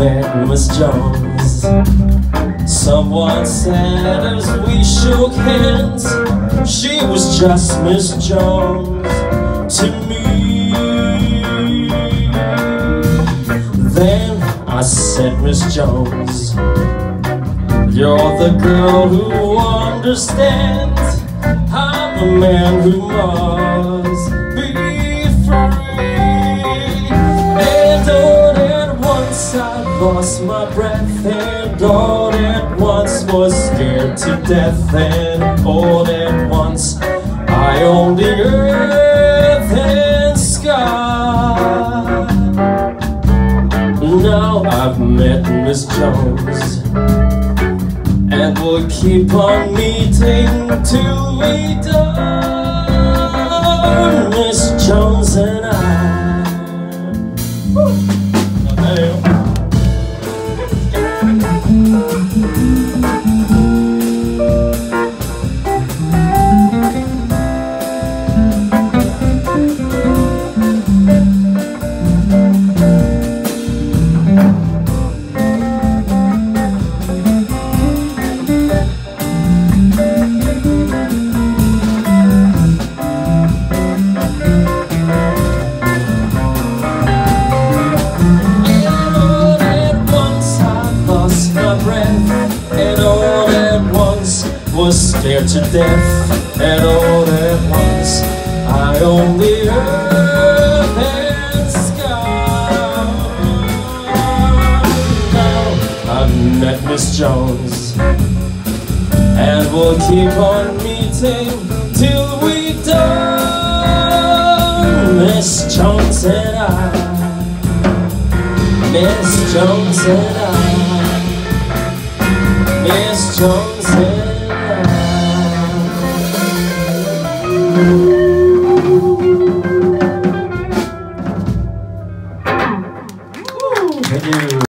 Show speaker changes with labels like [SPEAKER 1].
[SPEAKER 1] met Miss Jones. Someone said as we shook hands, she was just Miss Jones to me. Then I said, Miss Jones, you're the girl who understands. I'm the man who must be free. And all at once I lost my breath, and all at once was scared to death, and all at once I owned the earth and sky. Now I've met Miss Jones, and we'll keep on meeting till we die, Miss Jones and I. Was scared to death, and all at once I owned the earth and sky. Now I've met Miss Jones, and we'll keep on meeting till we die, Miss Jones and I, Miss Jones and I, Miss Jones and I.